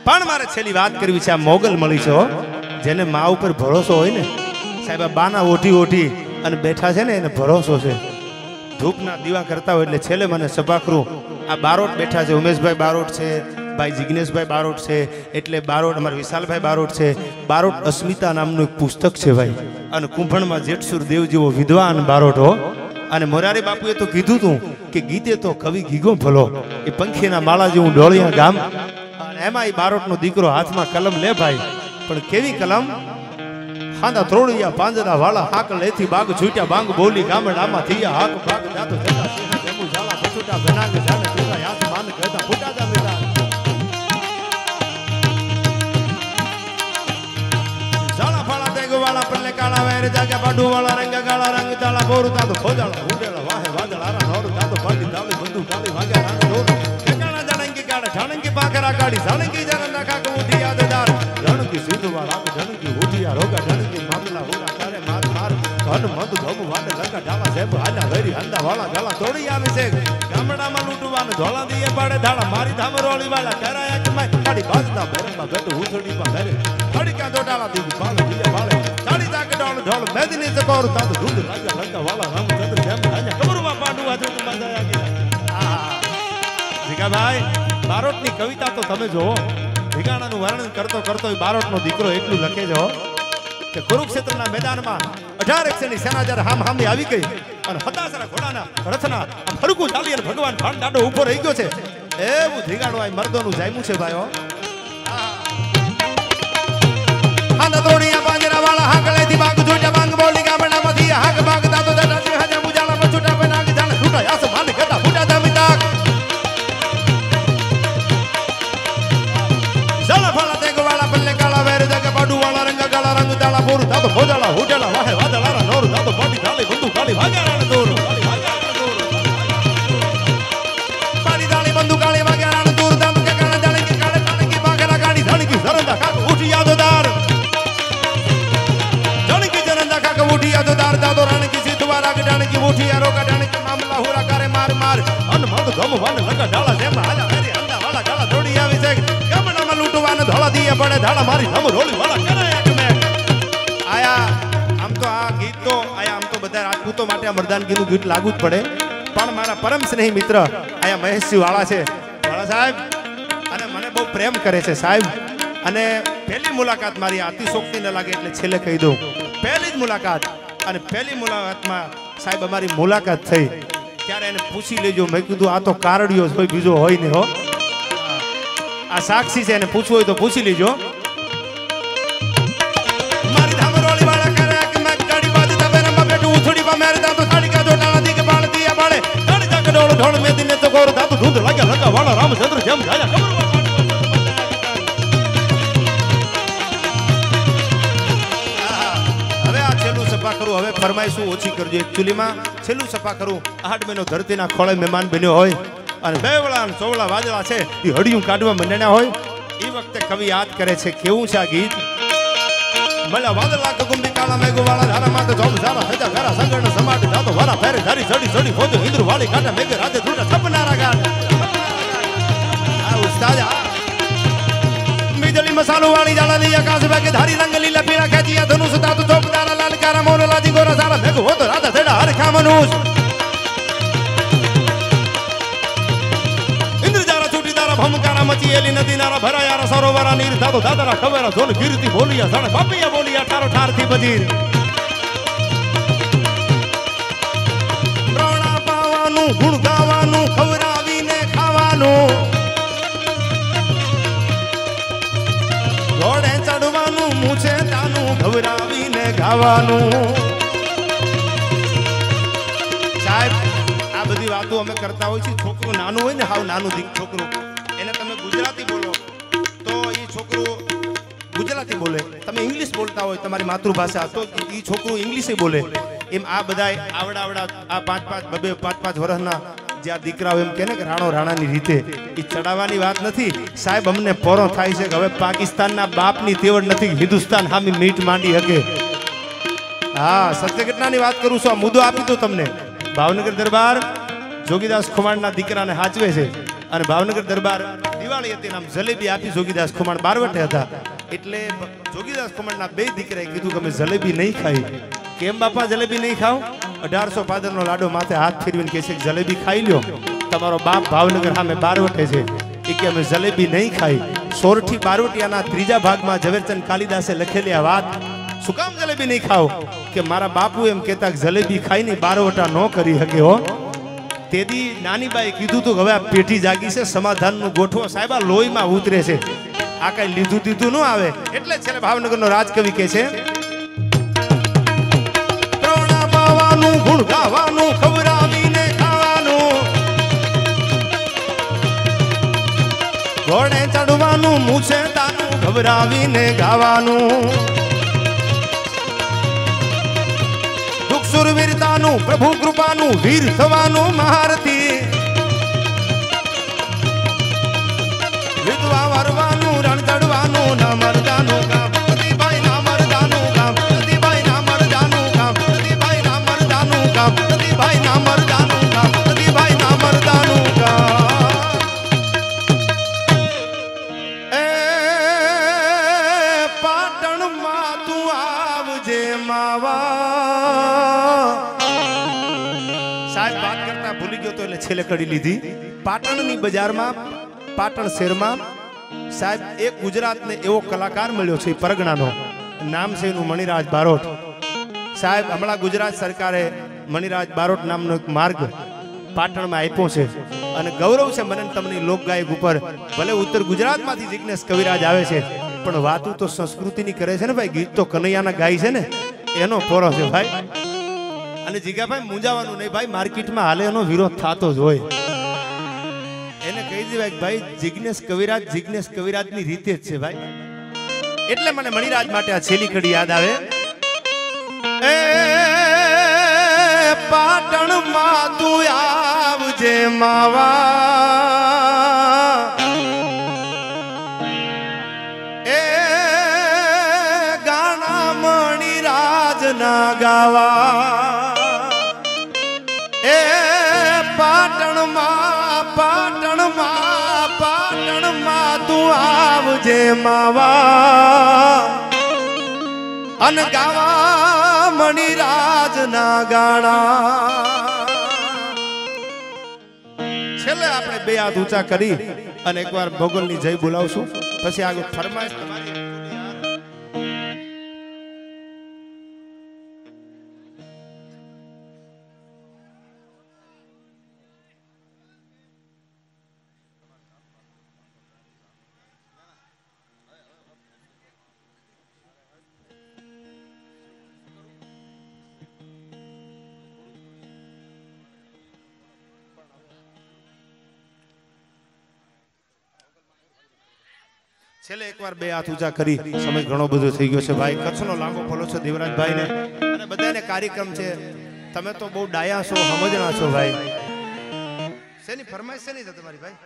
पण मारे छेली बात करवी छे आ मोगल मळी छे जेने मां ऊपर भरोसो होय ने साहेब बाना ओठी ओठी अने बैठा छे ने एने भरोसो छे धूपना दीवा करता होय એટલે છેલ્લે મને સભાકરું આ બારોટ બેઠા છે ઉમેશભાઈ બારોટ છે ભાઈ જિગ્નેશભાઈ બારોટ છે એટલે બારોટ અમાર વિશાલભાઈ બારોટ છે બારોટ અસ્મિતા નામનું એક પુસ્તક છે ભાઈ અને કુંભણમાં જેઠસુર દેવ જેવો વિદ્વાન બારોટ હો અને મોરારી બાપુએ તો કીધું તું કે ગીતે તો કવિ ગીગો ભલો એ પંખીના માળા જેવું ડોળિયા ગામ અને એમાં એ બારોટનો દીકરો હાથમાં કલમ લે ભાઈ પણ કેવી કલમ ખાંદા ત્રોડિયા પાંજરા વાળા હાક લેથી બાગ છૂટ્યા બાંગ બોલી ગામડામાં થયા હાક બાગ જાતો જતા સિંહ જમુ ઝાલા પછુટા બનાગ જાને તુરા યાસ માન કહેતા ફૂટા જા મેરા ઝાલા ફાળા દેગ વાળા પલ્લે કાળા વેર જાગે બાડુ વાળા રંગ ગાળા રંગ તાળા બોરુ તાતો ખોજાળા ઉડેલા વાહે વાદળારા નોર તાતો પાડી તાળી બંદુ કાળી વાગે રાણ દોર કેકાણા જાણંગી કાળા જાણંગી પાકરા કાઢી જાણંગી જરા નાખા કો ઉઠી યાદદાર જાણંગી સીધું વાળા જાણંગી ઉઠિયા રોગા જાણંગી મામલા હોરા તારે માર માર ઘન મત ધમ વાડે લંકા ડાલા સેબ હાલા વેરી હંદા વાળા ગાલા તોડી આવે છે ગામડામાં લૂંટવાને ધોળા દીએ પાડે ધાડા મારી ધામરોળી વાળા કરાયા કે મે કાડી બાજતા બેરમાં ગટ ઉથડી પા ઘરે કડી કા દોડાલા દી પાલે દીએ વાળે તાડી તાક ડોળ ઢોળ મેદની ચકોર તાતો દૂધ લાગ્યા લંકા વાળા રામચંદ્ર જેમ રાજા કબરમાં પાડું આજો તો મજાયા કે જીગા ભાઈ બારોટની કવિતા તો તમે જોવો ઠીકાણાનું વર્ણન કરતો કરતો બારોટનો દીકરો એટલું લખે છે કે કુરુક્ષેત્રના મેદાનમાં 18 ની સેના જ્યારે હામહામી આવી ગઈ અને હતાસરા ઘોડાના રથના ફરકું ચાલી અને ભગવાન ભાણ દાડો ઊભો રહી ગયો છે એવું ઠીકાણું આ મર્દોનું જામ્યું છે ભાઈઓ હાંદા તોડિયા પાંજરા વાળા હાકલેથી બાગ છૂટ્યા બાંગ બોલી ગામડામાંથી હાક બાગ દાતો દાડા સિંહ જમુ ઝાલા પછુટા બનાગ જાણે છૂટા યાસ માન કહેતા ફૂટા દામી તાક બોરુ તાતો ખોજાળા હુટેલા વાહે વાદળારા નોર તાતો પાટી ઢાળી બંદુ કાળી વાગ્યારાને દોર પાટી ઢાળી બંદુ કાળી વાગ્યારાને દોર તાતો કે કાળા જાણકી કાળે જાણકી બાગરા ગાડી જાણકી સરંદા કાક ઉઠી યાદદાર જાણકી જરંદા કાક ઉઠી યાદદાર તાતો રાણકી સીધવા રાગ જાણકી ઉઠી યારોકા જાણકી મામલા હુરા કરે માર માર અન મત ગમ વન લગા ઢાળા જેમ હાલા વેરી હંદા વાળા ગાળા દોડી આવી છે ગામડામાં લૂંટવાને ધોળા દીએ પડે ધાડા મારી ધમ રોળી વાળા કરાયા આમ તો આ ગીત તો આયા આમ તો બધા રાજપૂતો માટે આ મર્દાનગીનું ગીત લાગુ જ પડે પણ મારા પરમ સ્નેહી મિત્ર આયા મહેશજી વાળા છે વાળા સાહેબ અને મને બહુ પ્રેમ કરે છે સાહેબ અને પહેલી મુલાકાત મારી અતિશોક્તિ ન લાગે એટલે છેલ્લે કહી દઉં પહેલી જ મુલાકાત અને પહેલી મુલાકાતમાં સાહેબ અમારી મુલાકાત થઈ ત્યારે એને પૂછી લેજો મેં કીધું આ તો કારડિયો હોય બીજો હોય ને હો આ સાક્ષી છે એને પૂછવું હોય તો પૂછી લેજો ઢોળ મેદીને તો ગોર ધાતુ ધૂંધ લાગ્યા લંકા વાળા રામચંદ્ર જેમ જાયા કબરમાં હવે આ છેલ્લું સફા કરું હવે ફરમાઈશું ઓછી કરજો એકચ્યુઅલીમાં છેલ્લું સફા કરું 8 મહિનો ધરતીના ખોળે મહેમાન બન્યો હોય અને બેવળા અને ચોવળા વાદળા છે એ હડિયું કાઢવા મંડ્યા હોય એ વખતે કવિ યાદ કરે છે કેવું છે આ ગીત મલા વાદળા કુંભી કાળા મેઘ વાળા ધારા માથે જોમ ઝાલા હજા ઘરા સંગણ સમાટ જાતો વારા ફેરે ધારી ચડી ચડી ખોજો ઇન્દ્ર વાળી કાટા મેઘ રાતે ધૂટા છપનારા ગાટ આ ઉસ્તાદ મીજલી મસાલો વાળી જાળા લી આકાશ ભાગે ધારી રંગ લીલા પીળા ખેંચિયા ધનુષ તાતુ ચોપદારા લાલ કારા મોર લાજી ગોરા સારા મેઘ હોતો રાધા થેડા હર ખા મનુષ ભમકારા મચી એલી નદી નારા ભરાયારા સરોવરા નીર ધાતો દાદરા ખબરા જોન ગીરતી બોલિયા જાણે બાપિયા બોલિયા ઠારો ઠાર થી બજીર પ્રાણા પાવાનું ગુણ ગાવાનું ખવરાવીને ખાવાનું ઘોડે ચડવાનું મૂછે તાનું ખવરાવીને ગાવાનું સાહેબ આ બધી વાતો અમે કરતા હોય છે છોકરું નાનું હોય ને હાવ નાનું દીક છોકરું એને તમે ગુજરાતી બોલો તો એ છોકરું ગુજરાતી બોલે તમે ઇંગ્લિશ બોલતા હોય તમારી માતૃભાષા તો એ છોકરું ઇંગ્લિશ બોલે એમ આ બધાય આવડા આ 5 વર્ષના જે આ દીકરાઓ એમ કહે ને કે રાણો રાણાની રીતે એ ચડાવવાની વાત નથી સાહેબ અમને પોરો થાય છે કે હવે પાકિસ્તાનના બાપની તેવડ નથી હિન્દુસ્તાન હામી મીટ માંડી શકે હા સત્ય ઘટનાની વાત કરું છું આ મુદ્દો આપી દો તમને ભાવનગર દરબાર જોગીદાસ ખુમાણના દીકરાને હાચવે છે અને ભાવનગર દરબાર દિવાળી હતી નામ જલેબી આપી જોગીદાસ ખુમાણ બારવટે હતા એટલે જોગીદાસ ખુમાણના બે દીકરાએ કીધું કે અમે જલેબી નહીં ખાઈ કેમ બાપા જલેબી નહીં ખાવ 1800 પાદરનો લાડો માથે હાથ ફેરવીને કહે છે જલેબી ખાઈ લ્યો તમારો બાપ ભાવનગર સામે બારવટે છે એ કે અમે જલેબી નહીં ખાઈ સોરઠી બારવટિયાના ત્રીજા ભાગમાં ઝવેરચંદ કાલિદાસે લખેલી આ વાત શું કામ જલેબી નહીં ખાવ કે મારા બાપુ એમ કહેતા કે જલેબી ખાઈને બારવટા ન કરી શકે હો તેદી નાની બાઈ કીધું તું હવે આ પેઢી જાગી છે સમાધાનનું ગોઠવો સાહેબ આ લોહીમાં ઉતરે છે આ કઈ લીધું દીધું ન આવે એટલે છેલ્લે ભાવનગરનો રાજકવિ કહે છે પ્રવણા પાવાનું ગુણ ગાવાનું ખવરાવીને ખાવાનું ઘોડે ચડવાનું મૂછે તાનું ખવરાવીને ગાવાનું સુરવીરતાનું પ્રભુ કૃપાનું વીર થવાનું મહારથી વિધવા વરવાનું રણ ચડવાનું ના મરદાનું કામ પ્રતિભાઈ ના મરદાનું કામ પ્રતિભાઈ ના મરદાનું કામ પ્રતિભાઈ ના મરદાનું કામ પ્રતિભાઈ ના મરદાનું કામ પ્રતિભાઈ ના મરદાનું કામ એ પાટણમાં તું આવજે માવા ભૂલી ગયો તો એટલે છેલ્લે કડી લીધી પાટણની બજારમાં પાટણ શહેરમાં સાહેબ એક ગુજરાતને એવો કલાકાર મળ્યો છે પરગણાનો નામ છે એનું મણિરાજ બારોટ સાહેબ હમણાં ગુજરાત સરકારે મણિરાજ બારોટ નામનો એક માર્ગ પાટણમાં આપ્યો છે અને ગૌરવ છે મને તમને લોકગાયક ઉપર ભલે ઉત્તર ગુજરાતમાંથી જિજ્ઞેશ કવિરાજ આવે છે પણ વાતું તો સંસ્કૃતિની કરે છે ને ભાઈ ગીત તો કનૈયાના ગાય છે ને એનો પોરો છે ભાઈ અને જીગાભાઈ મૂંઝાવાનું નહીં ભાઈ માર્કેટમાં હાલે એનો વિરોધ થતો જ હોય એને કહી દેવાય કે ભાઈ જિજ્ઞેશ કવિરાજની રીતે જ છે ભાઈ એટલે મને મણિરાજ માટે આ છેલ્લી કડી યાદ આવે એ પાટણમાં તું આવજે માવા એ ગાના મણિરાજ ના ગાવા પાટણમાં તું આવજે માવા અન ગાવા મણિરાજ ના ગાણા છેલ્લે આપણે બે હાથ ઊંચા કરી અને એકવાર ભગવાનની જય બોલાવશું પછી આગળ ફરમાઈશ તમારી છેલ્લે એકવાર બે હાથ ઊંચા કરી સમય ઘણો બધો થઈ ગયો છે ભાઈ કચ્છનો લાંબો ફોલો છે દેવરાજભાઈ ને અને બધાને કાર્યક્રમ છે તમે તો બહુ ડાયા છો સમજણા છો ભાઈ શેની ફરમાઈશ છે નહીં તમારી ભાઈ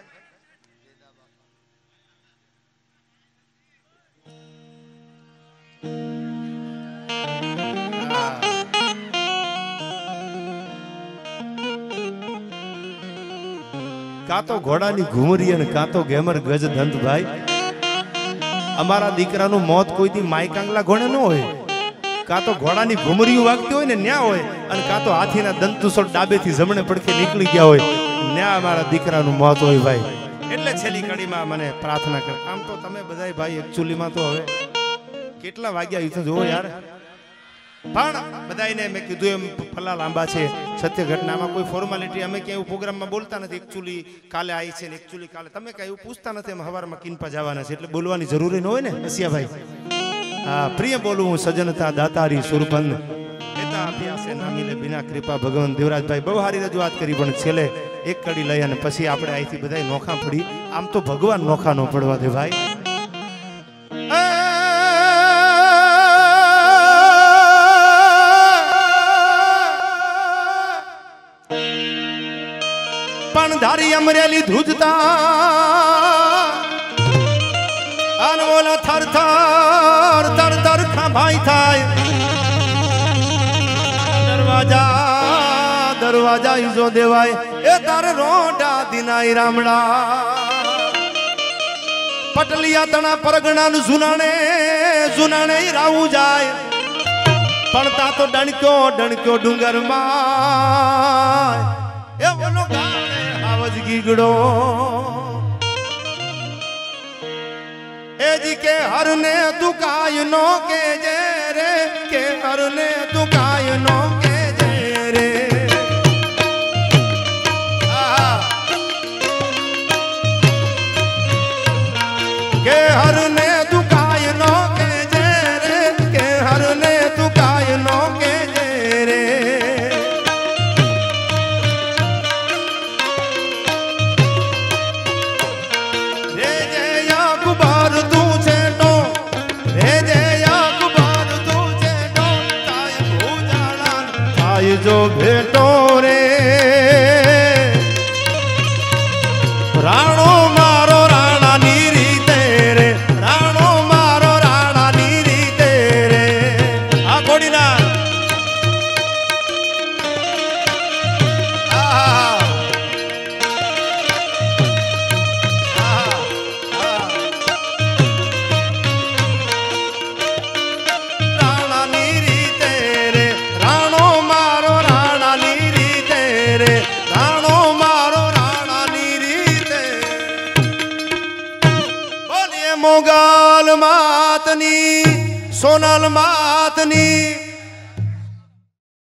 કાં તો ઘોડાની ઘુમરી અને કાં તો ગેમર ગજ દંત ભાઈ અમારા દીકરાનું મોત કોઈ દી માઈ કાંગલા ઘોડે ન હોય કાં તો ઘોડાની ઘુમરીઓ વાગતી હોય ને ન્યા હોય અને કાં તો હાથીના દંતુસળ ડાબેથી જમણે પડખે નીકળી ગયા હોય ન્યા અમારા દીકરાનું મોત હોય ભાઈ એટલે છેલ્લી કડીમાં મને પ્રાર્થના કરે આમ તો તમે બધાય ભાઈ એકચ્યુઅલીમાં તો હવે કેટલા વાગ્યા એ તો જુઓ યાર પણ બધાને મેં કીધું એમ ફલા લાંબા છે સત્ય ઘટનામાં કોઈ ફોર્માલિટી અમે ક્યાંય પ્રોગ્રામમાં બોલતા નથી એકચ્યુઅલી કાલે આવી છે ને એકચ્યુઅલી કાલે તમે કઈ એવું પૂછતા નથી એમ હવારમાં કિનપા જવાના છે એટલે બોલવાની જરૂરી ન હોય ને હસિયાભાઈ હા પ્રિય બોલું હું સજનતા દાતારી સુરબંધ નેતા અભ્યાસે નામીલે બિના કૃપા ભગવાન દેવરાજભાઈ બહુ સારી રજૂઆત કરી પણ છેલ્લે એક કડી લઈ અને પછી આપણે અહીંથી બધા નોખા પડી આમ તો ભગવાન નોખા ન પડવા દે ભાઈ ધારી અમરેલી ધ્રુજતા અનમોલ થર થર તર તર ખાભાઈ થાય દરવાજા दरवाजा इजो देवाय ए तारे रोटा दिनाई रामड़ा पटलिया तना परगणा सुनाने सुनाने ही राहू जाए पड़ता तो डणक्यो डूंगर माय ए बोलो गाने आवाज गीगड़ो ए जी के हर ने दुकाय नो के जे रे के हर ने दुकाय नो के जे रे के हर ने दुकाय नो के जे रे के हर ने दुकाय नो के जे रे रे जे याकुबार तू छेटो रे जे याकुबार तू छेटो ताय भूजाला ताय जो भेटो रे राणो मारो राणा नीरी तेरे राणो मारो राणा नीरी तेरे आ घोड़ी ना राणा नीरी तेरे राणो मारो राणा नीरी तेरे राणो मारो राणा नीरी तेरे बोलिए मोगल मातनी सोनल मातनी